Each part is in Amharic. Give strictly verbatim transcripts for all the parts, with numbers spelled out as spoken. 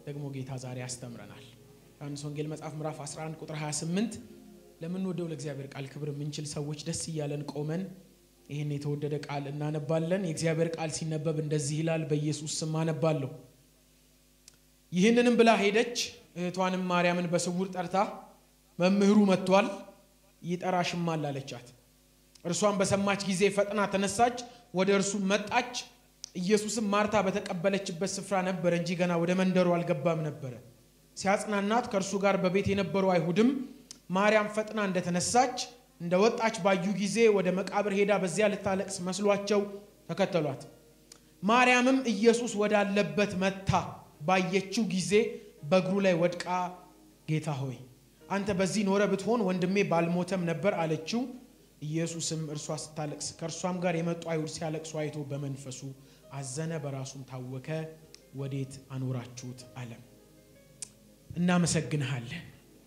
ደግሞ ጌታ ዛሬ ያስተምረናል። ዮሐንስ ወንጌል መጽሐፍ ምዕራፍ አስራ አንድ ቁጥር ሃያ ስምንት ለምን ወደው ለእግዚአብሔር ቃል ክብር ምንችል ሰዎች ደስ ይያለን ቆመን ይሄን የተወደደ ቃል እናነባለን። የእግዚአብሔር ቃል ሲነበብ እንደዚህ ይላል። በኢየሱስ ስም አነባለሁ። ይህንንም ብላ ሄደች፣ እህቷንም ማርያምን በስውር ጠርታ መምህሩ መጥቷል ይጠራሽማል አለቻት። እርሷም በሰማች ጊዜ ፈጥና ተነሳች፣ ወደ እርሱ መጣች። ኢየሱስም ማርታ በተቀበለችበት ስፍራ ነበር እንጂ ገና ወደ መንደሩ አልገባም ነበር። ሲያጽናናት ከእርሱ ጋር በቤት የነበሩ አይሁድም ማርያም ፈጥና እንደተነሳች እንደወጣች ባዩ ጊዜ ወደ መቃብር ሄዳ በዚያ ልታለቅስ መስሏቸው ተከተሏት። ማርያምም ኢየሱስ ወዳለበት መጣ ባየችው ጊዜ በእግሩ ላይ ወድቃ ጌታ ሆይ አንተ በዚህ ኖረ ብትሆን ወንድሜ ባልሞተም ነበር አለችው። ኢየሱስም እርሷ ስታለቅስ ከእርሷም ጋር የመጡ አይሁድ ሲያለቅሱ አይቶ በመንፈሱ አዘነ፣ በራሱም ታወከ። ወዴት አኖራችሁት አለ። እናመሰግንሃለን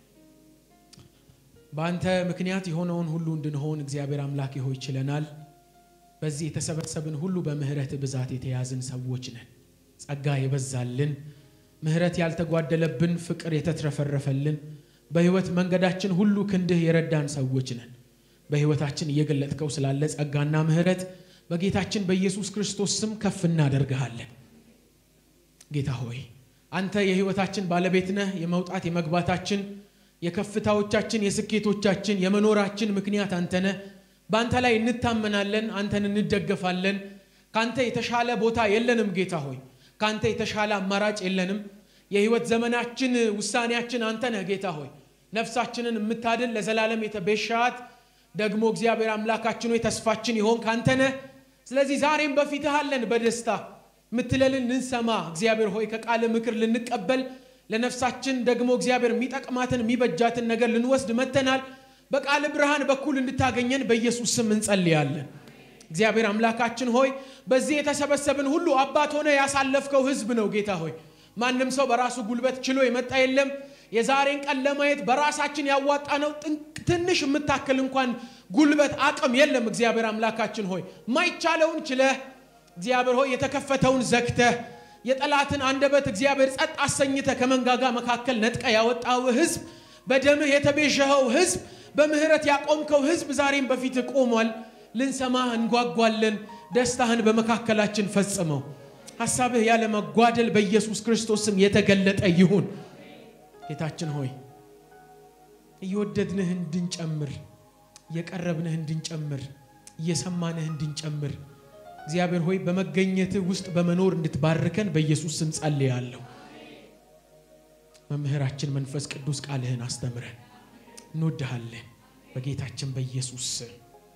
በአንተ ምክንያት የሆነውን ሁሉ እንድንሆን እግዚአብሔር አምላክ ሆይ ችለናል። በዚህ የተሰበሰብን ሁሉ በምህረት ብዛት የተያዝን ሰዎች ነን። ጸጋ የበዛልን ምህረት ያልተጓደለብን ፍቅር የተትረፈረፈልን በህይወት መንገዳችን ሁሉ ክንድህ የረዳን ሰዎች ነን። በህይወታችን እየገለጥከው ስላለ ጸጋና ምህረት በጌታችን በኢየሱስ ክርስቶስ ስም ከፍ እናደርግሃለን። ጌታ ሆይ አንተ የህይወታችን ባለቤት ነህ። የመውጣት የመግባታችን የከፍታዎቻችን የስኬቶቻችን የመኖራችን ምክንያት አንተ ነህ። በአንተ ላይ እንታመናለን፣ አንተን እንደገፋለን። ካንተ የተሻለ ቦታ የለንም ጌታ ሆይ፣ ካንተ የተሻለ አማራጭ የለንም። የህይወት ዘመናችን ውሳኔያችን አንተ ነህ ጌታ ሆይ። ነፍሳችንን የምታድን ለዘላለም የተቤሻት ደግሞ እግዚአብሔር አምላካችን ሆይ ተስፋችን ይሆን ካንተ ነህ። ስለዚህ ዛሬም በፊትህ አለን በደስታ ምትለልን እንሰማ እግዚአብሔር ሆይ ከቃል ምክር ልንቀበል ለነፍሳችን ደግሞ እግዚአብሔር የሚጠቅማትን የሚበጃትን ነገር ልንወስድ መተናል። በቃል ብርሃን በኩል እንድታገኘን በኢየሱስ ስም እንጸልያለን። እግዚአብሔር አምላካችን ሆይ በዚህ የተሰበሰብን ሁሉ አባት ሆነ ያሳለፍከው ህዝብ ነው ጌታ ሆይ። ማንንም ሰው በራሱ ጉልበት ችሎ የመጣ የለም። የዛሬን ቀን ለማየት በራሳችን ያዋጣነው ትንሽ የምታክል እንኳን ጉልበት አቅም የለም። እግዚአብሔር አምላካችን ሆይ ማይቻለውን ችለህ እግዚአብሔር ሆይ የተከፈተውን ዘግተህ የጠላትን አንደበት እግዚአብሔር ጸጥ አሰኝተ ከመንጋጋ መካከል ነጥቀ ያወጣው ህዝብ በደምህ የተቤዠኸው ህዝብ በምህረት ያቆምከው ህዝብ ዛሬም በፊት ቆሟል። ልንሰማህ እንጓጓለን። ደስታህን በመካከላችን ፈጽመው። ሐሳብህ ያለ መጓደል በኢየሱስ ክርስቶስ ስም የተገለጠ ይሁን። ጌታችን ሆይ እየወደድንህ እንድንጨምር እየቀረብንህ እንድንጨምር እየሰማንህ እንድንጨምር እግዚአብሔር ሆይ በመገኘትህ ውስጥ በመኖር እንድትባርከን በኢየሱስ ስም ጸልያለሁ። መምህራችን መንፈስ ቅዱስ ቃልህን አስተምረን። እንወድሃለን በጌታችን በኢየሱስ ስም።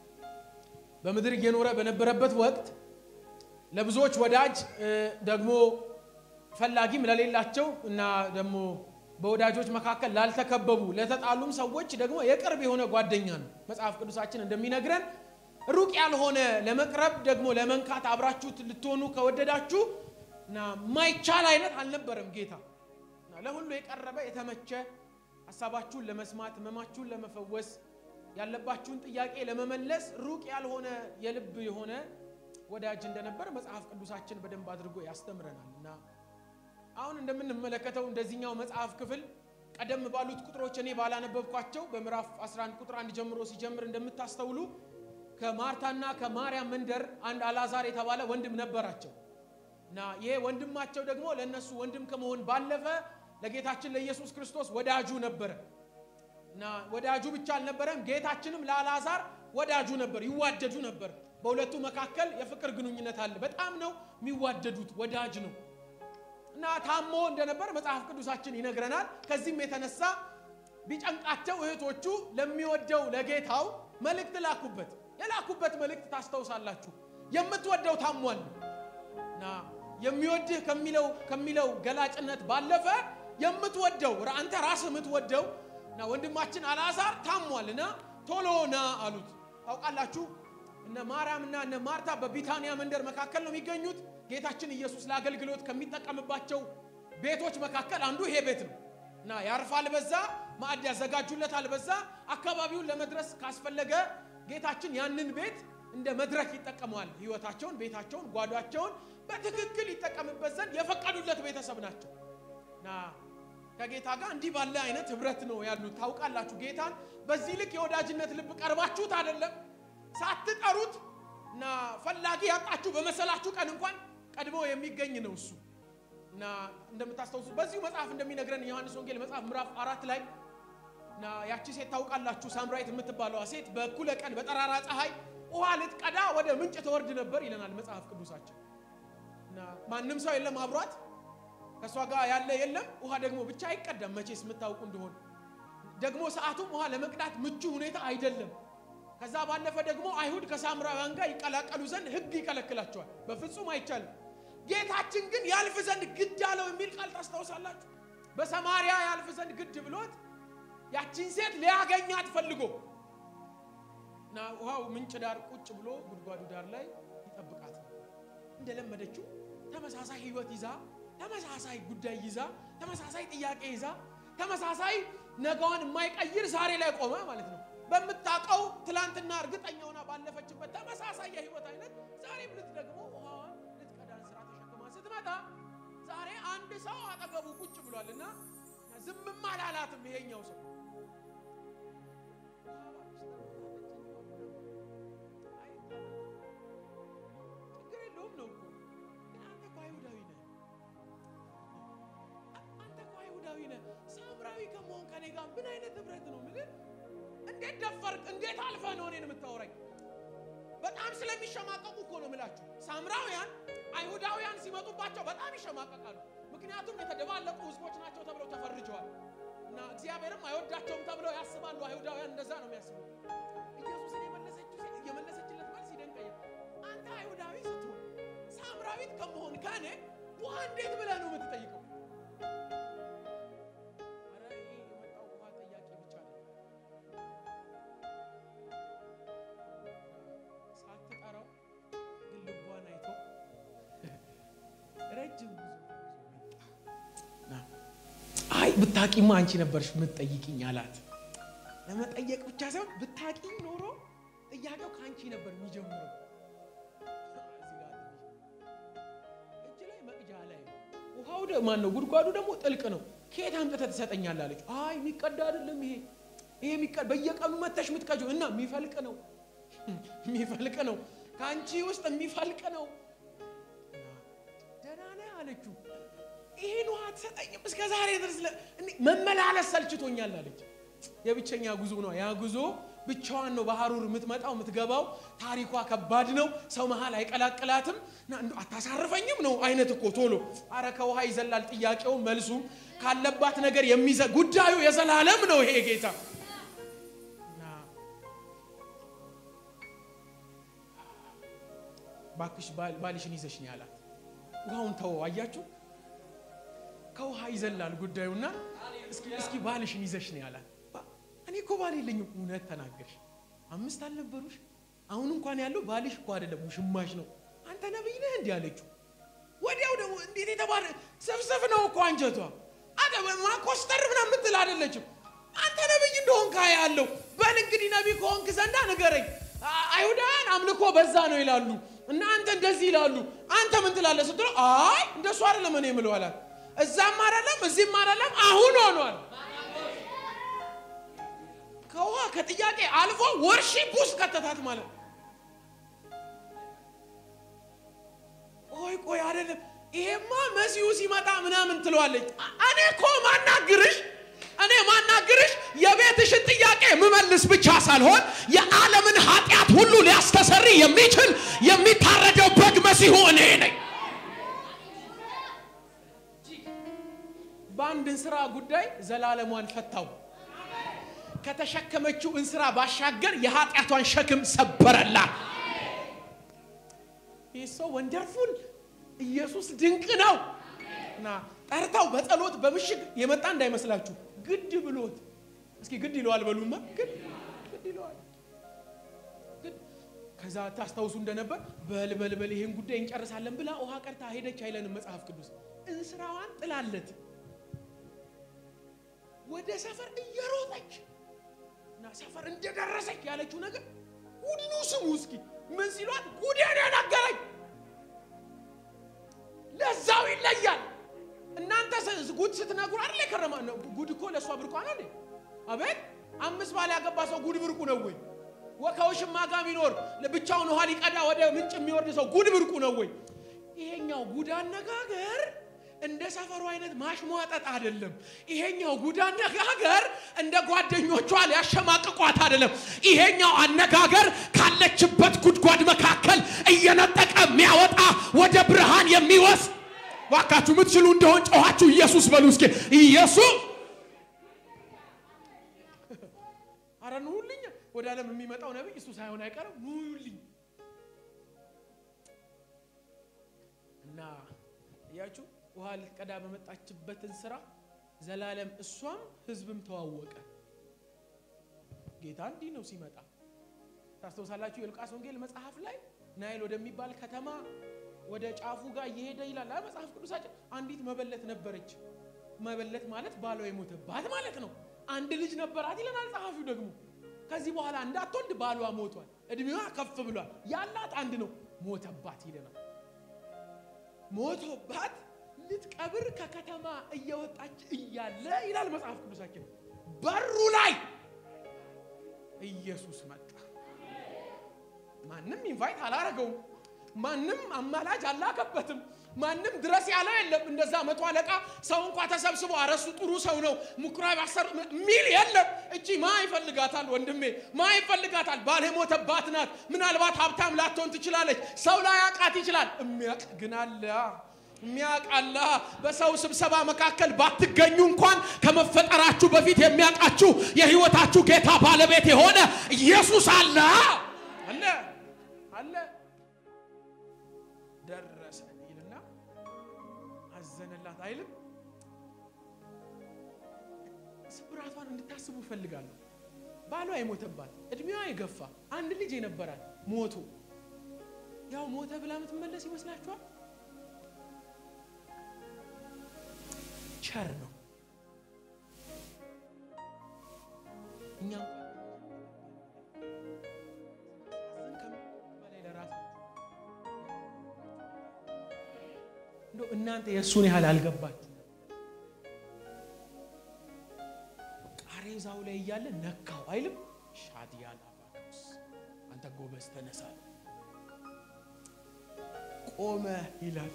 በምድር እየኖረ በነበረበት ወቅት ለብዙዎች ወዳጅ ደግሞ ፈላጊም ለሌላቸው እና ደግሞ በወዳጆች መካከል ላልተከበቡ ለተጣሉም ሰዎች ደግሞ የቅርብ የሆነ ጓደኛ ነው። መጽሐፍ ቅዱሳችን እንደሚነግረን ሩቅ ያልሆነ ለመቅረብ ደግሞ ለመንካት አብራችሁት ልትሆኑ ከወደዳችሁ እና ማይቻል አይነት አልነበረም ጌታ እና ለሁሉ የቀረበ የተመቸ ሐሳባችሁን ለመስማት መማችሁን ለመፈወስ ያለባችሁን ጥያቄ ለመመለስ ሩቅ ያልሆነ የልብ የሆነ ወዳጅ እንደነበር መጽሐፍ ቅዱሳችን በደንብ አድርጎ ያስተምረናልና አሁን እንደምንመለከተው እንደዚህኛው መጽሐፍ ክፍል ቀደም ባሉት ቁጥሮች እኔ ባላነበብኳቸው በምዕራፍ አስራ አንድ ቁጥር አንድ ጀምሮ ሲጀምር እንደምታስተውሉ ከማርታና ከማርያም መንደር አንድ አላዛር የተባለ ወንድም ነበራቸው እና ይሄ ወንድማቸው ደግሞ ለነሱ ወንድም ከመሆን ባለፈ ለጌታችን ለኢየሱስ ክርስቶስ ወዳጁ ነበር እና ወዳጁ ብቻ አልነበረም፣ ጌታችንም ለአላዛር ወዳጁ ነበር፣ ይዋደዱ ነበር። በሁለቱ መካከል የፍቅር ግንኙነት አለ። በጣም ነው የሚዋደዱት፣ ወዳጅ ነው እና ታሞ እንደነበር መጽሐፍ ቅዱሳችን ይነግረናል። ከዚህም የተነሳ ቢጨንቃቸው እህቶቹ ለሚወደው ለጌታው መልእክት ላኩበት። የላኩበት መልእክት ታስተውሳላችሁ። የምትወደው ታሟል እና የሚወድህ ከሚለው ከሚለው ገላጭነት ባለፈ የምትወደው አንተ ራስህ የምትወደው እና ወንድማችን አላዛር ታሟልና ቶሎና አሉት። ታውቃላችሁ እነ ማርያምና እነ ማርታ በቢታንያ መንደር መካከል ነው የሚገኙት። ጌታችን ኢየሱስ ለአገልግሎት ከሚጠቀምባቸው ቤቶች መካከል አንዱ ይሄ ቤት ነው እና ያርፋል በዛ፣ ማዕድ ያዘጋጁለታል በዛ። አካባቢውን ለመድረስ ካስፈለገ ጌታችን ያንን ቤት እንደ መድረክ ይጠቀማል። ህይወታቸውን ቤታቸውን ጓዳቸውን በትክክል ይጠቀምበት ዘንድ የፈቀዱለት ቤተሰብ ናቸው እና ከጌታ ጋር እንዲህ ባለ አይነት ህብረት ነው ያሉት ታውቃላችሁ ጌታን በዚህ ልክ የወዳጅነት ልብ ቀርባችሁት አይደለም ሳትጠሩት እና ፈላጊ ያጣችሁ በመሰላችሁ ቀን እንኳን ቀድሞ የሚገኝ ነው እሱ እና እንደምታስተውሱ በዚሁ መጽሐፍ እንደሚነግረን ዮሐንስ ወንጌል መጽሐፍ ምዕራፍ አራት ላይ እና ያቺ ሴት ታውቃላችሁ ሳምራዊት የምትባለው ሴት በኩለ ቀን በጠራራ ፀሐይ ውሃ ልትቀዳ ወደ ምንጭ ተወርድ ነበር ይለናል መጽሐፍ ቅዱሳችን እና ማንንም ሰው የለም አብሯት ከሷ ጋር ያለ የለም ውሃ ደግሞ ብቻ አይቀዳም መቼስ የምታውቁ እንደሆነ ደግሞ ሰዓቱም ውሃ ለመቅዳት ምቹ ሁኔታ አይደለም ከዛ ባለፈ ደግሞ አይሁድ ከሳምራውያን ጋር ይቀላቀሉ ዘንድ ህግ ይከለክላቸዋል በፍጹም አይቻልም ጌታችን ግን ያልፍ ዘንድ ግድ አለው የሚል ቃል ታስተውሳላችሁ በሰማሪያ ያልፍ ዘንድ ግድ ብሎት ያቺን ሴት ሊያገኛት ፈልጎ እና ውሃው ምንጭ ዳር ቁጭ ብሎ ጉድጓዱ ዳር ላይ ይጠብቃት እንደለመደችው ተመሳሳይ ህይወት ይዛ ተመሳሳይ ጉዳይ ይዛ ተመሳሳይ ጥያቄ ይዛ ተመሳሳይ ነገዋን የማይቀይር ዛሬ ላይ ቆመ ማለት ነው በመጣቀው ትላንትና እርግጠኛ ሆና ባለፈችበት ተመሳሳይ የህይወት አይነት ዛሬ ብልት ደግሞ ውሃዋን ልትቀዳን ስራ ተሸክማ ስትመጣ ዛሬ አንድ ሰው አጠገቡ ቁጭ ብሏልና ዝምም አላላትም ይሄኛው ሰው ችግር የለውም ነው አንተ አይሁዳዊ ነህ አንተ አይሁዳዊ ነህ ሳምራዊ ከመሆን ከኔ ጋር ምን አይነት ህብረት ነው ምን እንዴት ደፈርክ እንዴት አልፈህ ነው እኔን የምታወራኝ በጣም ስለሚሸማቀቁ እኮ ነው ምላችሁ ሳምራውያን አይሁዳውያን ሲመጡባቸው በጣም ይሸማቀቃሉ ምክንያቱም የተደባለቁ ህዝቦች ናቸው ተብለው ተፈርጀዋል እና እግዚአብሔርም አይወዳቸውም ተብለው ያስባሉ አይሁዳውያን እንደዛ ነው የሚያስቡት ኢየሱስን የመለሰችው ሴት የመለሰችለት መልስ ይደንቀኛል አንተ አይሁዳዊ ስትሆን ሳምራዊት ከመሆን ከኔ ውሃ እንዴት ብለህ ነው የምትጠይቀው ብታቂማ አንቺ ነበርሽ ምትጠይቂኝ አላት ለመጠየቅ ብቻ ሳይሆን ብታቂኝ ኖሮ ጥያቄው ካንቺ ነበር የሚጀምረው እጅ ላይ መቅጃ ላይ ውሃው ማን ነው ጉድጓዱ ደግሞ ጥልቅ ነው ከየት አምጥተህ ትሰጠኛለህ አለች አይ የሚቀዳ አይደለም ይሄ ይሄ የሚቀዳ በየቀኑ መተሽ ምትቀጂው እና የሚፈልቅ ነው የሚፈልቅ ነው ካንቺ ውስጥ የሚፈልቅ ነው ደህና ነህ አለችው ይሄን ውሃ ተሰጠኝም እስከ ዛሬ ድረስ መመላለስ ሰልችቶኛል አለች የብቸኛ ጉዞ ነው ያ ጉዞ ብቻዋን ነው በሐሩር የምትመጣው የምትገባው ታሪኳ ከባድ ነው ሰው መሃል አይቀላቅላትም እንደው አታሳርፈኝም ነው አይነት እኮ ቶሎ አረ ከውሃ ይዘላል ጥያቄው መልሱ ካለባት ነገር የሚዘ ጉዳዩ የዘላለም ነው ይሄ ጌታ ባክሽ ባልሽን ይዘሽ ነው ያላት ውሃውን ተው አያችሁ ከውሃ ይዘላል ጉዳዩና እስኪ እስኪ ባልሽን ይዘሽ ነው ያላት እኔ እኮ ባል የለኝም እውነት ተናገርሽ አምስት አልነበሩሽ አሁን እንኳን ያለው ባልሽ እኮ አይደለም ውሽማሽ ነው አንተ ነብይ ነህ እንዴ አለችው ወዲያው ደግሞ እንዴት የተባለ ሰፍሰፍ ነው እኮ አንጀቷ አደበ ማኮስተር ምናምን ምትል አይደለችም አንተ ነብይ እንደሆንካ ያለው በል እንግዲህ ነብይ ከሆንክ ዘንዳ ንገረኝ አይሁዳን አምልኮ በዛ ነው ይላሉ እና አንተ እንደዚህ ይላሉ አንተ ምን ትላለህ ስትለው አይ እንደሱ አይደለም እኔ የምለው አላት እዛም አይደለም እዚህም አይደለም አሁን ሆኗል ከውሃ ከጥያቄ አልፎ ወርሺፕ ውስጥ ከተታት ማለት ቆይ ቆይ አይደለም ይሄማ መሲሁ ሲመጣ ምናምን ትለዋለች እኔ እኮ ማናግርሽ እኔ ማናግርሽ የቤትሽን ጥያቄ መመልስ ብቻ ሳልሆን የዓለምን ኃጢአት ሁሉ ሊያስተሰሪ የሚችል የሚታረደው በግ መሲሁ እኔ ነኝ ባንድ እንስራ ጉዳይ ዘላለሟን ፈታው ከተሸከመችው እንስራ ባሻገር የኃጢአቷን ሸክም ሰበረላት ኢየሱስ ወንደርፉል ኢየሱስ ድንቅ ነው እና ጠርታው በጸሎት በምሽግ የመጣ እንዳይመስላችሁ ግድ ብሎት እስኪ ግድ ይለዋል በሉማ ግድ ግድ ይለዋል ግድ ከዛ ታስተውሱ እንደነበር በልበልበል ይሄን ጉዳይ እንጨርሳለን ብላ ውሃ ቀርታ ሄደች አይለንም መጽሐፍ ቅዱስ እንስራዋን ጥላለት ወደ ሰፈር እየሮጠች እና ሰፈር እንደደረሰች ያለችው ነገር ጉድኑ ስሙ እስኪ ምን ሲሏት ጉዴን ነገረኝ ለዛው ይለያል እናንተ ጉድ ስትነግሩ አይደል ከረማ ጉድ እኮ ለሷ ብርቋ ነው እንዴ አቤት አምስት ባል ያገባ ሰው ጉድ ብርቁ ነው ወይ ወካውሽማ ጋር ቢኖር ለብቻውን ውሃ ሊቀዳ ወደ ምንጭ የሚወርድ ሰው ጉድ ብርቁ ነው ወይ ይሄኛው ጉድ አነጋገር እንደ ሰፈሩ አይነት ማሽሟጠጥ አይደለም ይሄኛው ጉድ አነጋገር እንደ ጓደኞቿ ሊያሸማቅቋት አይደለም ይሄኛው አነጋገር ካለችበት ጉድጓድ መካከል እየነጠቀ የሚያወጣ ወደ ብርሃን የሚወስድ ዋካችሁ ምትችሉ እንደሆን ጮኻችሁ ኢየሱስ በሉ እስኪ ኢየሱስ አረኑልኝ ወደ ዓለም የሚመጣው ነብይ እሱ ሳይሆን አይቀርም ኑልኝ እና ያችሁ ውሃ ልትቀዳ በመጣችበትን ስራ ዘላለም እሷም ህዝብም ተዋወቀ ጌታ እንዲህ ነው ሲመጣ ታስተውሳላችሁ የሉቃስ ወንጌል መጽሐፍ ላይ ናይል ወደሚባል ከተማ ወደ ጫፉ ጋር እየሄደ ይላል መጽሐፍ ቅዱሳችን አንዲት መበለት ነበረች መበለት ማለት ባሏ የሞተባት ማለት ነው አንድ ልጅ ነበራት ይላል ጸሐፊው ደግሞ ከዚህ በኋላ እንዳትወልድ ባሏ ሞቷል እድሜዋ ከፍ ብሏል ያላት አንድ ነው ሞተባት ይለናል ሞተባት ልትቀብር ከከተማ እየወጣች እያለ ይላል መጽሐፍ ቅዱሳችን በሩ ላይ ኢየሱስ መጣ ማንንም ኢንቫይት አላረገው ማንንም አማላጅ አላከበትም ማንንም ድረስ ያለ የለም እንደዛ መቶ አለቃ ሰው እንኳን ተሰብስቦ አረሱ ጥሩ ሰው ነው ሙክራብ አሰር ሚል የለም እቺ ማይ ፈልጋታል ወንድሜ ማይ ፈልጋታል ባለ ሞተባት ናት ምናልባት ሀብታም ላትሆን ትችላለች ሰው ላይ ያቃት ይችላል የሚያቅ ግን አለ የሚያቅ አለ በሰው ስብሰባ መካከል ባትገኙ እንኳን ከመፈጠራችሁ በፊት የሚያቃችሁ የህይወታችሁ ጌታ ባለቤት የሆነ ኢየሱስ አለ አለ አለ ደረሰ ይልና አዘነላት አይልም ስብራቷን እንድታስቡ ፈልጋለሁ ባሏ የሞተባት እድሜዋ የገፋ አንድ ልጅ የነበራት ሞቶ ያው ሞተ ብላ ምትመለስ ይመስላችኋል ቸር ነው እኛ እንደው እናንተ የሱን ያህል አልገባችሁ ቃሬዛው ላይ ያለ ነካው አይልም ሻዲያን አባክስ አንተ ጎበዝ ተነሳ ቆመ ይላል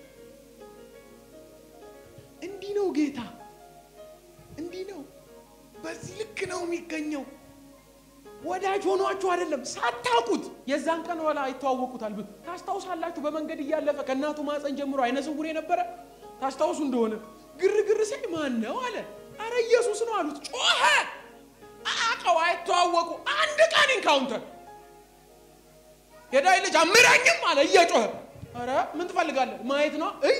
እንዲህ ነው ጌታ እንዲህ ነው በዚህ ልክ ነው የሚገኘው ወዳጅ ሆኗችሁ አይደለም ሳታውቁት የዛን ቀን ወላ አይተዋወቁታል ታስታውሳላችሁ በመንገድ እያለፈ ከናቱ ማፀን ጀምሮ አይነ ስውር የነበረ ታስታውሱ እንደሆነ ግርግር ሲል ማን ነው አለ አረ ኢየሱስ ነው አሉት ጮኸ አቀው አይተዋወቁ አንድ ቀን ኢንካውንተር የዳይ ልጅ አምራኝም አለ እየጮኸ አረ ምን ትፈልጋለህ ማየት ነው እይ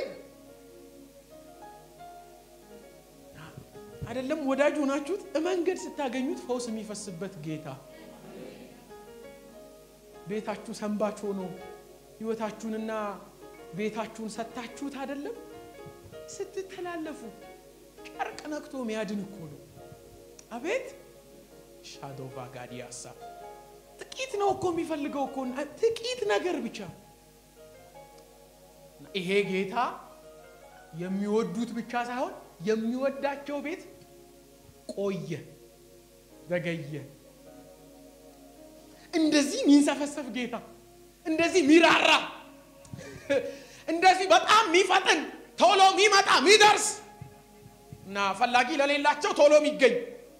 አይደለም ወዳጅ ሆናችሁት መንገድ ስታገኙት ፈውስ የሚፈስበት ጌታ ቤታችሁ ሰንባች ሆኖ ህይወታችሁንና ቤታችሁን ሰጣችሁት አይደለም ስትተላለፉ ጨርቅ ነክቶ የሚያድን እኮ ነው አቤት ሻዶቫ ጋዲያሳ ጥቂት ነው እኮ የሚፈልገው እኮ ጥቂት ነገር ብቻ ይሄ ጌታ የሚወዱት ብቻ ሳይሆን የሚወዳቸው ቤት ቆየ ዘገየ እንደዚህ ሚንሰፈሰፍ ጌታ እንደዚህ ሚራራ እንደዚህ በጣም ሚፈጥን ቶሎ ሚመጣ ሚደርስ እና ፈላጊ ለሌላቸው ቶሎ ሚገኝ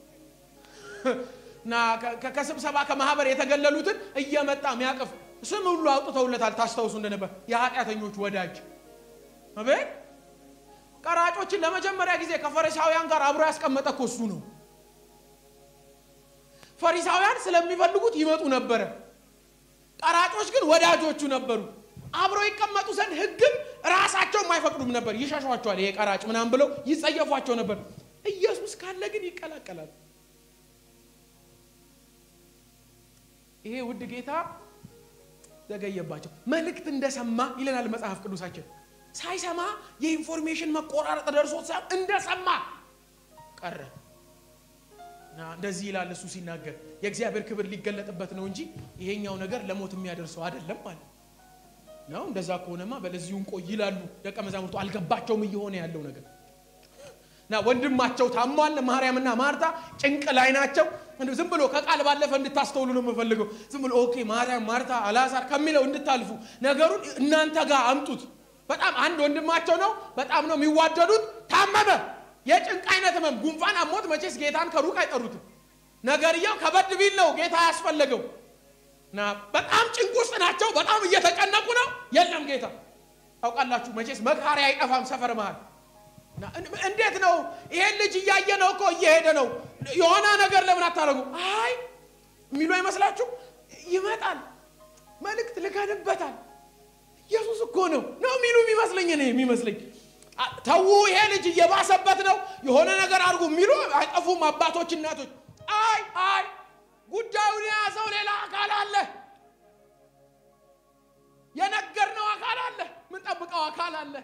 እና ከስብሰባ ከማህበር የተገለሉትን እየመጣ ሚያቀፍ ስም ሁሉ አውጥተውለታል ታስተውሱ እንደነበር የኃጢአተኞች ወዳጅ አቤት ቀራጮችን ለመጀመሪያ ጊዜ ከፈሪሳውያን ጋር አብሮ ያስቀመጠ ኮሱ ነው ፈሪሳውያን ስለሚፈልጉት ይመጡ ነበር ቀራጮች ግን ወዳጆቹ ነበሩ አብሮ ይቀመጡ ዘንድ ህግም ራሳቸው ማይፈቅዱም ነበር ይሻሻዋቸዋል ይሄ ቀራጭ ምናም ብለው ይጸየፏቸው ነበር ኢየሱስ ካለ ግን ይቀላቀላል ይሄ ውድ ጌታ ዘገየባቸው መልእክት እንደሰማ ይለናል መጽሐፍ ቅዱሳችን ሳይሰማ የኢንፎርሜሽን መቆራረጥ ደርሶት ሳይሆን እንደሰማ ቀረ ና እንደዚህ ይላል እሱ ሲናገር የእግዚአብሔር ክብር ሊገለጥበት ነው እንጂ ይሄኛው ነገር ለሞት የሚያደርሰው አይደለም ማለት ነው እንደዛ ከሆነማ በለዚሁን ቆይ ይላሉ ደቀ መዛሙርቱ አልገባቸውም እየሆነ ያለው ነገር ና ወንድማቸው ታሟል ማርያምና ማርታ ጭንቅ ላይ ናቸው እንደው ዝም ብሎ ከቃል ባለፈ እንድታስተውሉ ነው የምፈልገው ዝም ብሎ ኦኬ ማርያም ማርታ አላዛር ከሚለው እንድታልፉ ነገሩን እናንተ ጋር አምጡት በጣም አንድ ወንድማቸው ነው በጣም ነው የሚዋደዱት ታመመ የጭንቅ አይነት ህመም ጉንፋን አሞት መቼስ ጌታን ከሩቅ አይጠሩት ነገርየው ከበድ ቢል ነው ጌታ ያስፈልገው ና በጣም ጭንቅ ውስጥ ናቸው በጣም እየተጨነቁ ነው የለም ጌታ ታውቃላችሁ መቼስ መካሪ አይጠፋም ሰፈር መሃል ና እንዴት ነው ይሄ ልጅ እያየ ነው እኮ እየሄደ ነው የሆነ ነገር ለምን አታረጉ አይ ሚሉ አይመስላችሁ ይመጣል መልእክት ልከንበታል ኢየሱስ እኮ ነው ነው ሚሉ የሚመስለኝ ነው የሚመስለኝ ታው ይሄ ልጅ እየባሰበት ነው የሆነ ነገር አድርጉ ሚሉ አይጠፉም አባቶች እናቶች አይ አይ ጉዳዩን ያዘው ሌላ አካል አለ የነገርነው አካል አለ ምን ጠብቀው አካል አለ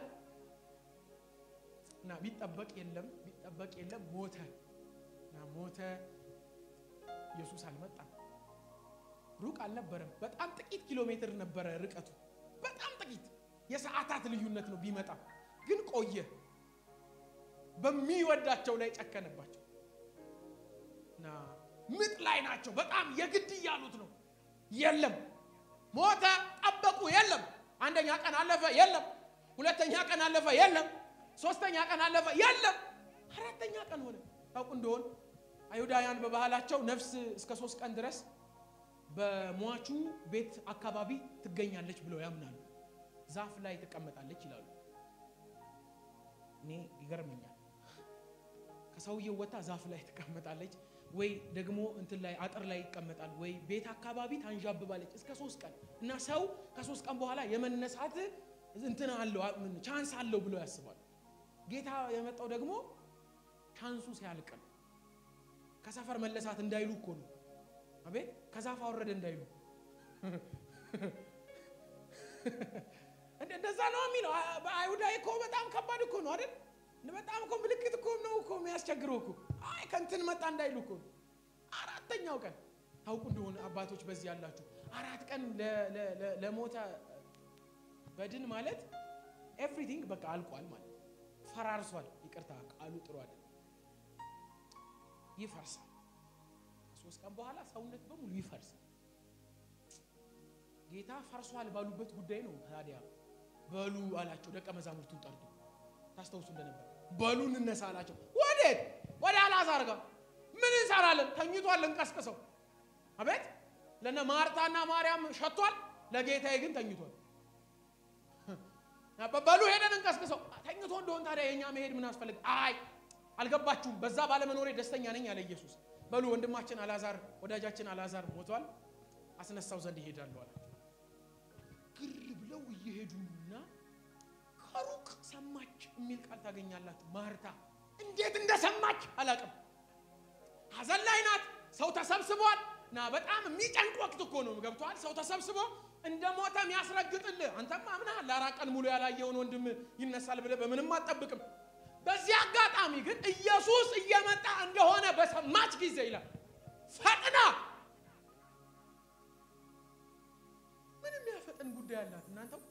ና ቢጠበቅ የለም ቢጠበቅ የለም ሞተ ና ሞተ ኢየሱስ አልመጣም ሩቅ አልነበረም በጣም ጥቂት ኪሎ ሜትር ነበር ርቀቱ በጣም ጥቂት የሰዓታት ልዩነት ነው ቢመጣ ግን ቆየ በሚወዳቸው ላይ ጨከነባቸው ና ምጥ ላይ ናቸው በጣም የግድ ያሉት ነው የለም ሞተ ጠበቁ የለም አንደኛ ቀን አለፈ የለም ሁለተኛ ቀን አለፈ የለም ሶስተኛ ቀን አለፈ የለም አራተኛ ቀን ሆነ ታውቁ እንደሆነ አይሁዳውያን በባህላቸው ነፍስ እስከ ሶስት ቀን ድረስ በሟቹ ቤት አካባቢ ትገኛለች ብለው ያምናሉ ዛፍ ላይ ተቀመጣለች ይላሉ እኔ ይገርመኛል ከሰውየው ወጣ ዛፍ ላይ ተቀመጣለች ወይ ደግሞ እንትን ላይ አጥር ላይ ይቀመጣል ወይ ቤት አካባቢ ታንዣብባለች እስከ ሶስት ቀን እና ሰው ከሶስት ቀን በኋላ የመነሳት እንትን አለው ቻንስ አለው ብለው ያስባሉ ጌታ የመጣው ደግሞ ቻንሱ ሲያልቅ ከሰፈር መለሳት እንዳይሉ እኮ ነው አቤት ከዛፍ አወረደ እንዳይሉ እንደ እንደዛ ነው የሚለው በአይሁዳይ እኮ በጣም ከባድ እኮ ነው አይደል በጣም እኮ ምልክት እኮ ነው እኮ የሚያስቸግረው እኮ አይ ከንትን መጣ እንዳይሉ እኮ አራተኛው ቀን ታውቁ እንደሆነ አባቶች በዚህ ያላችሁ አራት ቀን ለሞተ በድን ማለት ኤቭሪቲንግ በቃ አልቋል ማለት ፈራርሷል ይቅርታ ቃሉ ጥሩ አይደል ይፈርሳል ሶስት ቀን በኋላ ሰውነት በሙሉ ይፈርሳል ጌታ ፈርሷል ባሉበት ጉዳይ ነው ታዲያ በሉ አላቸው ደቀ መዛሙርቱን ጠርቶ ታስተውሱ እንደነበር በሉን እንነሳላቸው ወዴት ወደ አላዛር ጋር ምን እንሰራለን ተኝቷል እንቀስቅሰው አቤት ለነ ማርታና ማርያም ሸቷል ለጌታዬ ግን ተኝቷል በሉ ሄደን እንቀስቅሰው ተኝቶ እንደሆነ ታዲያ የኛ መሄድ ምን አስፈልግ አይ አልገባችሁም በዛ ባለ መኖሬ ደስተኛ ነኝ ያለ ኢየሱስ በሉ ወንድማችን አላዛር ወዳጃችን አላዛር ሞቷል አስነሳው ዘንድ ይሄዳሉ አለ ግር ብለው ይሄዱና ከሩቅ ሰማች የሚል ቃል ታገኛላችሁ ማርታ እንዴት እንደሰማች አላቀም ሐዘን ላይ ናት ሰው ተሰብስቧል ና በጣም የሚጨንቅ ወቅት እኮ ነው ገብቷል ሰው ተሰብስቦ እንደሞተ የሚያስረግጥልህ አንተማ አምና ለአራቀን ሙሉ ያላየውን ወንድም ይነሳል ብለ በምንም አትጠብቅም በዚህ አጋጣሚ ግን ኢየሱስ እየመጣ እንደሆነ በሰማች ጊዜ ይላል ፈጥና ምንም ያፈጠን ጉዳይ አላት እናንተው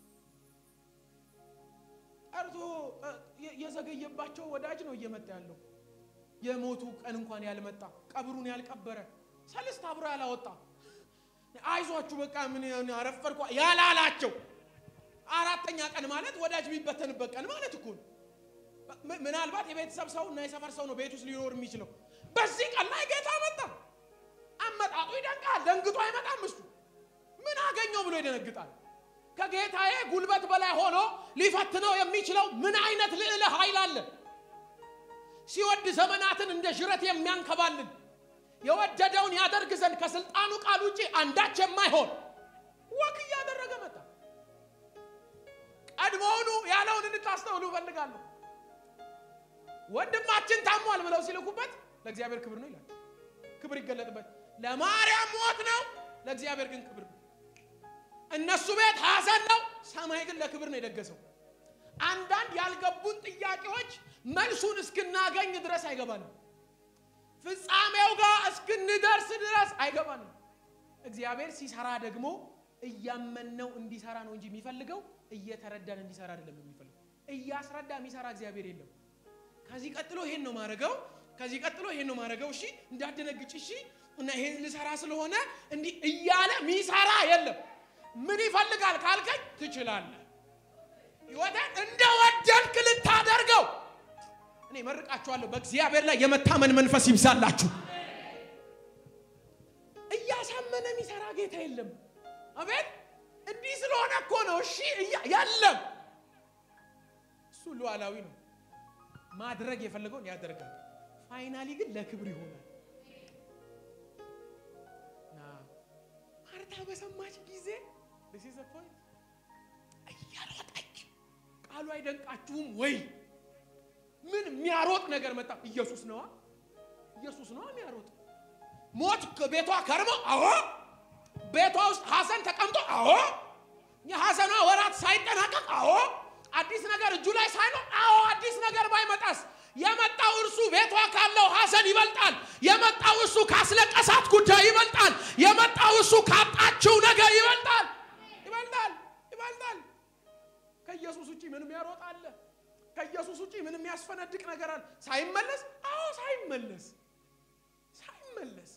አርቶ የዘገየባቸው ወዳጅ ነው እየመጣ ያለው የሞቱ ቀን እንኳን ያልመጣ ቀብሩን ያልቀበረ ሰልስት አብሮ ያላወጣ አይዟችሁ በቃ ምን አረፈርኩ ያላላቸው አራተኛ ቀን ማለት ወዳጅ ቢበተንበት ቀን ማለት እኮ ምናልባት የቤተሰብ ሰው እና የሰፈር ሰው ነው ቤት ውስጥ ሊኖር የሚችለው በዚህ ቀን ላይ ጌታ መጣ አመጣጡ ይደንቃል ደንግጦ አይመጣም እሱ ምን አገኘው ብሎ ይደነግጣል ከጌታዬ ጉልበት በላይ ሆኖ ሊፈትነው የሚችለው ምን አይነት ልዕለ ኃይል አለ ሲወድ ዘመናትን እንደ ጅረት የሚያንከባልን የወደደውን ያደርግ ዘንድ ከስልጣኑ ቃል ውጪ አንዳች የማይሆን ወክ ያደረገ መጣ ቀድሞውኑ ያለውን እንድታስተውሉ ፈልጋለሁ ወንድማችን ታሟል ብለው ሲልኩበት ለእግዚአብሔር ክብር ነው ይላል ክብር ይገለጥበት ለማርያም ሞት ነው ለእግዚአብሔር ግን ክብር ነው እነሱ ቤት ሐዘን ነው ሰማይ ግን ለክብር ነው የደገሰው አንዳንድ ያልገቡን ጥያቄዎች መልሱን እስክናገኝ ድረስ አይገባንም ፍጻሜው ጋር እስክንደርስ ድረስ አይገባንም እግዚአብሔር ሲሰራ ደግሞ እያመነው እንዲሰራ ነው እንጂ የሚፈልገው እየተረዳን እንዲሰራ አይደለም የሚፈልገው እያስረዳ የሚሰራ እግዚአብሔር የለም ከዚህ ቀጥሎ ይሄን ነው ማረጋው ከዚህ ቀጥሎ ይሄን ነው ማረጋው እሺ እንዳደነግጭ እሺ እና ይሄን ልሰራ ስለሆነ እንዲ እያለ የሚሰራ የለም ምን ይፈልጋል ካልከኝ ትችላለህ ይወጣ እንደወደድክ ልታደርገው እኔ መርቃችኋለሁ በእግዚአብሔር ላይ የመታመን መንፈስ ይብዛላችሁ እያሳመነ የሚሰራ ጌታ የለም አሜን እንዲህ ስለሆነ እኮ ነው እሺ ያለም እሱ ሉዓላዊ ነው ማድረግ የፈለገውን ያደርጋል ፋይናሊ ግን ለክብር ይሆናል ና ማርታ በሰማች ጊዜ this is the point እያሮጠች ቃሉ አይደንቃችሁም ወይ ምን የሚያሮጥ ነገር መጣ ኢየሱስ ነው ኢየሱስ ነው የሚያሮጥ ሞት ከቤቷ ከርሞ አዎ ቤቷ ውስጥ ሐዘን ተቀምጦ አዎ የሐዘኗ ወራት ሳይጠናቀቅ አዎ አዲስ ነገር እጁ ላይ ሳይኖር አዎ አዲስ ነገር ባይመጣስ የመጣው እርሱ ቤቷ ካለው ሐዘን ይበልጣል የመጣው እርሱ ካስለቀሳት ጉዳይ ይበልጣል የመጣው እርሱ ካጣችው ነገር ይበልጣል ይበልጣል ይበልጣል ከኢየሱስ ውጪ ምንም ያሮጥ አለ ከኢየሱስ ውጪ ምንም ያስፈነድቅ ነገር አለ ሳይመለስ አዎ ሳይመለስ ሳይመለስ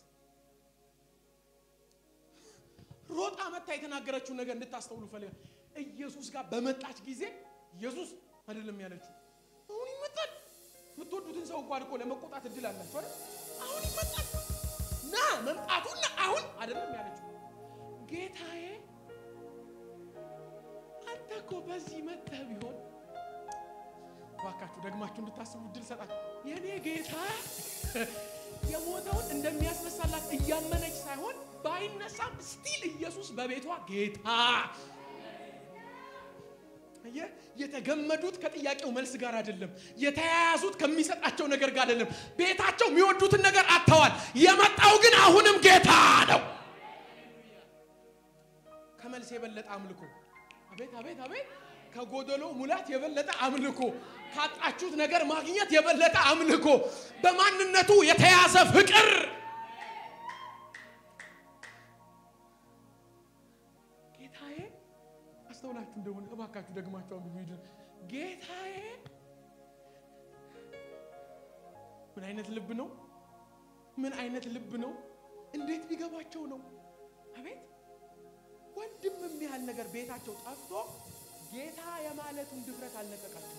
ሮጣ መጣ የተናገረችው ነገር እንድታስተውሉ ፈልጋ ኢየሱስ ጋር በመጣች ጊዜ ኢየሱስ አይደለም ያለችው አሁን ይመጣል ምትወዱትን ሰው እንኳን እኮ ለመቆጣት እድል አላችሁ አይደል አሁን ይመጣል ና መምጣቱና አሁን አይደለም ያለችው ጌታዬ አንተ እኮ በዚህ መጣ ቢሆን ዋካችሁ ደግማችሁ እንድታስቡ እድል ሰጣችሁ የኔ ጌታ የሞተውን እንደሚያስነሳላት እያመነች ሳይሆን ባይነሳም ስቲል ኢየሱስ በቤቷ ጌታ የተገመዱት ከጥያቄው መልስ ጋር አይደለም የተያያዙት ከሚሰጣቸው ነገር ጋር አይደለም ቤታቸው የሚወዱትን ነገር አጥተዋል የመጣው ግን አሁንም ጌታ ነው ከመልስ የበለጠ አምልኮ አቤት አቤት አቤት ከጎደሎ ሙላት የበለጠ አምልኮ ካጣችሁት ነገር ማግኘት የበለጠ አምልኮ በማንነቱ የተያዘ ፍቅር ጌታዬ አስተውላችሁ እንደሆነ እባካችሁ ደግማችሁ አንብቡ ጌታዬ ምን አይነት ልብ ነው ምን አይነት ልብ ነው እንዴት ቢገባቸው ነው አቤት ወንድም የሚያል ነገር ቤታቸው ጠፍቶ ጌታ የማለቱን ድፍረት አልነቀቃቸው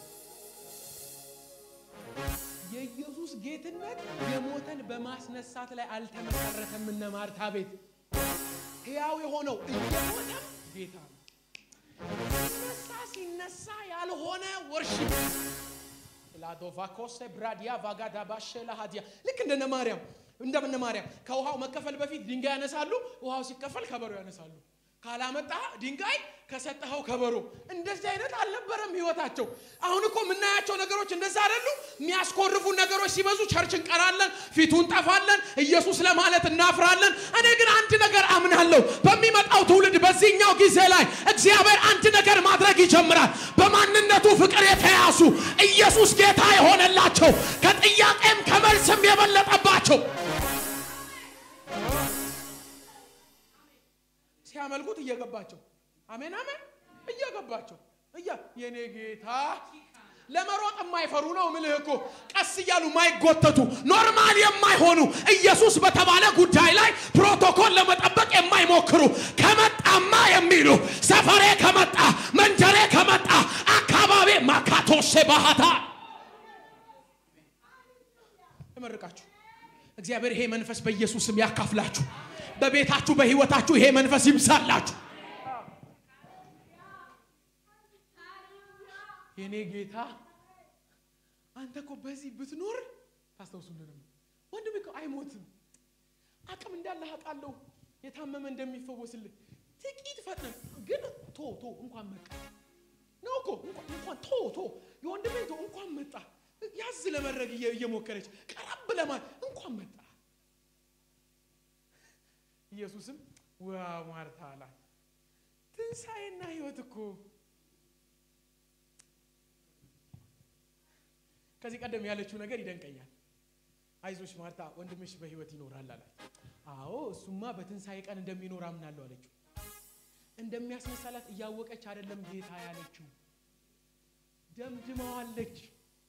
የኢየሱስ ጌትነት የሞተን በማስነሳት ላይ አልተመሰረተም እና ማርታ ቤት ሕያው የሆነው እየሞተም ጌታ ነው ሲነሳ ሲነሳ ያልሆነ ወርሺፕ ላዶቫኮስ ብራዲያ ቫጋዳ ባሸላ ሀዲያ ልክ እንደነ ማርያም እንደነ ማርያም ከውሃው መከፈል በፊት ድንጋይ ያነሳሉ ውሃው ሲከፈል ከበሮ ያነሳሉ ካላመጣ ድንጋይ ከሰጠው ከበሮ እንደዚህ አይነት አልነበረም ህይወታቸው አሁን እኮ ምናያቸው ነገሮች እንደዛ አይደሉ የሚያስኮርፉ ነገሮች ሲበዙ ቸርች እንቀራለን ፊቱን ጠፋለን ኢየሱስ ለማለት እናፍራለን እኔ ግን አንድ ነገር አምናለሁ በሚመጣው ትውልድ በዚህኛው ጊዜ ላይ እግዚአብሔር አንድ ነገር ማድረግ ይጀምራል በማንነቱ ፍቅር የተያዙ ኢየሱስ ጌታ የሆነላቸው ከጥያቄም ከመልስም የበለጠባቸው ሲያመልኩት እየገባቸው አሜን አሜን እየገባቸው እያ የኔ ጌታ ለመሮጥ የማይፈሩ ነው ምልህኮ ቀስ ይያሉ ማይጎተቱ ኖርማል የማይሆኑ ኢየሱስ በተባለ ጉዳይ ላይ ፕሮቶኮል ለመጠበቅ የማይሞክሩ ከመጣማ የሚሉ ሰፈሬ ከመጣ መንጀሬ ከመጣ አካባቢ ማካቶስ ባህታ እመርቃችሁ እግዚአብሔር ይሄ መንፈስ በኢየሱስም ያካፍላችሁ በቤታችሁ በህይወታችሁ ይሄ መንፈስ ይምሳላችሁ የኔ ጌታ አንተ እኮ በዚህ ብትኖር ታስተውሱ እንደነበር ወንድም እኮ አይሞትም አቅም እንዳለ አቃለው የታመመ እንደሚፈወስልህ ጥቂት ፈጥነ ግን ቶ ቶ እንኳን መጣ ነው እኮ እንኳን ቶ ቶ የወንድም ቶ እንኳን መጣ ያዝ ለመረግ እየሞከረች ቀረብ ለማን እንኳን መጣ ኢየሱስም ዋው ማርታ አላ ትንሳኤና ህይወት እኮ ከዚህ ቀደም ያለችው ነገር ይደንቀኛል አይዞሽ ማርታ ወንድምሽ በህይወት ይኖራል አላት አዎ እሱማ በትንሳኤ ቀን እንደሚኖር አምናለሁ አለችው እንደሚያስመሳላት እያወቀች አይደለም ጌታ ያለችው ደምድማዋለች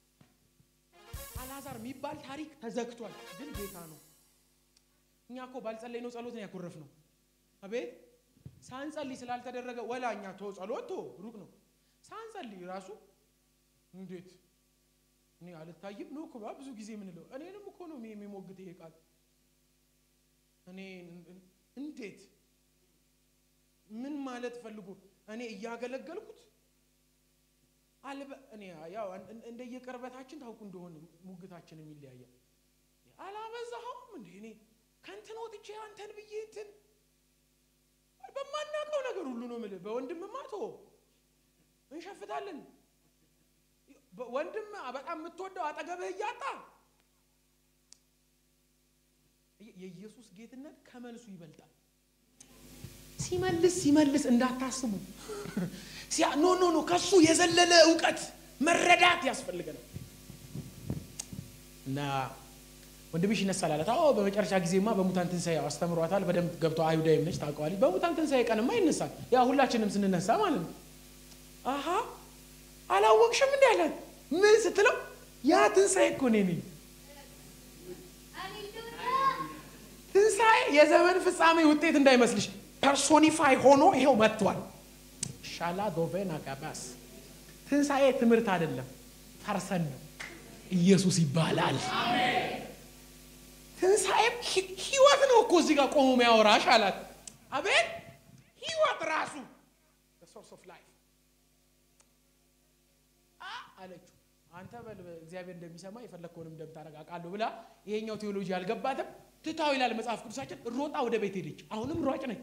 አላዛር የሚባል ታሪክ ተዘግቷል ግን ጌታ ነው እኛኮ ባልጸለይ ነው ጸሎትን ያኮረፍ ነው አቤት ሳንጸልይ ስላልተደረገ ወላኛ ተው ጸሎት ሩቅ ነው ሳንጸልይ ራሱ እንዴት እኔ አልታይም ነው ኮባ ብዙ ጊዜ ምን ነው እኔንም እኮ ነው የሚሞግት ይሄ ቃል እኔ እንዴት ምን ማለት ፈልጉ እኔ እያገለገልኩት አልበ እኔ ያው እንደየቀርበታችን ታውቁ እንደሆነ ሙግታችን የሚለያያል አላበዛሁም እንዴ እኔ ካንተን ወጥቼ አንተን ብዬ እንትን በማናቀው ነገር ሁሉ ነው ማለት በወንድምማቶ እንሸፍታለን ወንድም በጣም የምትወደው አጠገብህ ያጣ የኢየሱስ ጌትነት ከመልሱ ይበልጣል ሲመልስ ሲመልስ እንዳታስቡ ሲያ ኖ ኖ ኖ ከሱ የዘለለ ዕውቀት መረዳት ያስፈልገናል እና ወንድምሽ ይነሳላል ታው በመጨረሻ ጊዜማ በሙታን ትንሳኤ አስተምሯታል በደም ገብቶ አይሁዳይም ነች ታውቀዋል በሙታን ትንሳኤ ቀንማ ይነሳል ያ ሁላችንም ስንነሳ ማለት ነው አሃ አላወቅሽም እንዴ አለ ምን ስትለው ያ ትንሳኤ እኮ ነኝ ትንሳኤ የዘመን ፍጻሜ ውጤት እንዳይመስልሽ ፐርሶኒፋይ ሆኖ ይሄው መጥቷል ሻላ ዶቬና ጋባስ ትንሳኤ ትምርት አይደለም ፐርሰን ነው ኢየሱስ ይባላል አሜን ትንሳኤ ህይወት ነው እኮ እዚህ ጋር ቆሞ የሚያወራሽ አላት አቤት ህይወት ራሱ the source of life አለችው አንተ በል እግዚአብሔር እንደሚሰማ ይፈልከውንም እንደምታረጋ ቃሉ ብላ ይሄኛው ቴዎሎጂ ያልገባተም ትታው ይላል መጽሐፍ ቅዱሳችን ሮጣ ወደ ቤት ሄደች አሁንም ሯጭ ነች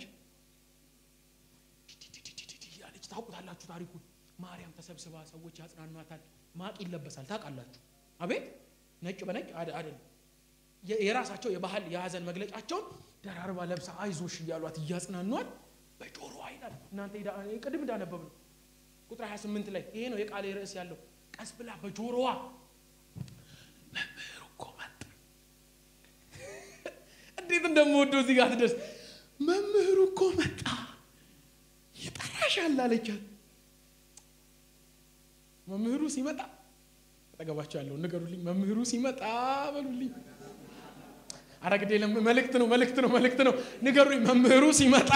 ያለች ታውቁታላችሁ ታሪኩን ማርያም ተሰብስባ ሰዎች ያጽናኗታል ማቅ ይለበሳል ታውቃላችሁ አቤት ነጭ በነጭ አይደል የራሳቸው የባህል የሐዘን መግለጫቸው ደራርባ ለብሳ አይዞሽ ይያሏት ያጽናኗት በጆሮ አይላል እናንተ ቅድም እንዳነበብነው ቁጥር ሃያ ስምንት ላይ ይሄ ነው የቃሌ ርዕስ ያለው ቀስ ብላ በጆሮዋ መምህሩ እኮ መጣ እንዴት እንደምወደው እዚህ ጋር ትደርስ መምህሩ እኮ መጣ ይጠራሻል አለቻት መምህሩ ሲመጣ ተገባቸው ያለው ንገሩልኝ መምህሩ ሲመጣ በሉልኝ አረግዴለም መልእክት ነው መልእክት ነው መልእክት ነው ንገሩልኝ መምህሩ ሲመጣ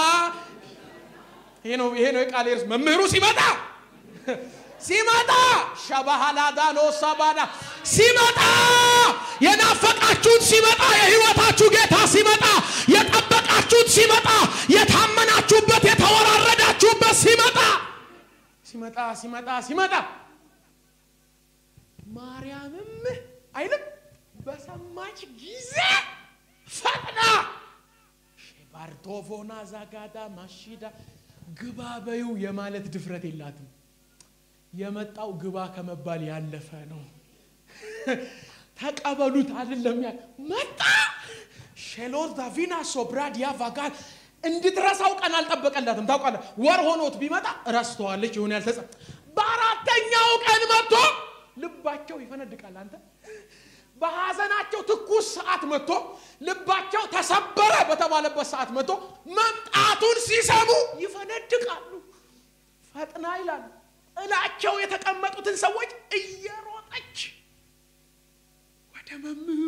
ይሄ ነው ይሄ ነው የቃሌ ርዕስ መምህሩ ሲመጣ ሲመጣ ሻባሃላዳኖ ሳባዳ ሲመጣ የናፈቃችሁት ሲመጣ የህይወታችሁ ጌታ ሲመጣ የጠበቃችሁት ሲመጣ የታመናችሁበት የተወራረዳችሁበት ሲመጣ ሲመጣ ሲመጣ ሲመጣ ማርያምም አይልም በሰማች ጊዜ ፈጥና ሸባርቶፎና ዛጋዳ ማሽዳ ግባ በዩ የማለት ድፍረት የላትም የመጣው ግባ ከመባል ያለፈ ነው ተቀበሉት አይደለም ያ መጣ ሼሎር ዳቪና ሶብራዲያ ቫጋል እንድትረሳው ቀን አልጠበቀላትም ታውቃለህ ወር ሆኖት ቢመጣ ራስተዋለች ይሁን ያልተጸ በአራተኛው ቀን መጥቶ ልባቸው ይፈነድቃል አንተ በሐዘናቸው ትኩስ ሰዓት መጥቶ ልባቸው ተሰበረ በተባለበት ሰዓት መጥቶ መምጣቱን ሲሰሙ ይፈነድቃሉ ፈጥና ይላል እላቸው የተቀመጡትን ሰዎች እየሮጠች ወደ መምህሩ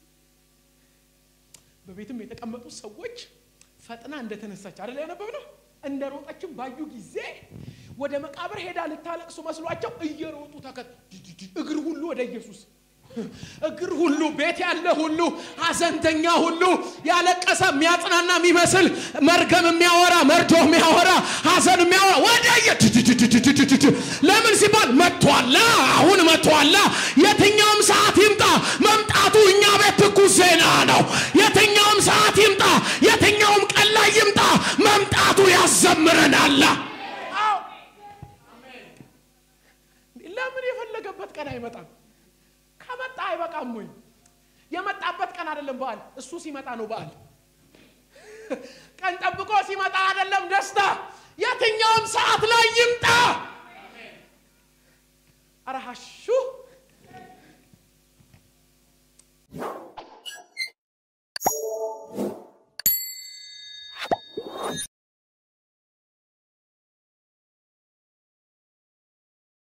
በቤትም የተቀመጡት ሰዎች ፈጥና እንደተነሳች አይደል ያነበብነው እንደሮጠችም ባዩ ጊዜ ወደ መቃብር ሄዳ ልታለቅሱ መስሏቸው እየሮጡ ተከት እግር ሁሉ ወደ ኢየሱስ እግር ሁሉ ቤት ያለ ሁሉ ሐዘንተኛ ሁሉ ያለቀሰ የሚያጽናና የሚመስል መርገም የሚያወራ መርዶ የሚያወራ ሐዘን የሚያወራ ወደየ ለምን ሲባል መጥቷል አሁን መጥቷል የትኛውም ሰዓት ይምጣ መምጣቱ እኛ ቤት ትኩስ ዜና ነው የትኛውም ሰዓት ይምጣ የትኛውም ቀን ላይ ይምጣ መምጣቱ ያዘምረናል አው አሜን ለምን የፈለገበት ቀን አይመጣም ከመጣ አይበቃም ወይ የመጣበት ቀን አይደለም በዓል እሱ ሲመጣ ነው በዓል ቀን ጠብቆ ሲመጣ አይደለም ደስታ የትኛውም ሰዓት ላይ ይምጣ አሜን አራሃሹ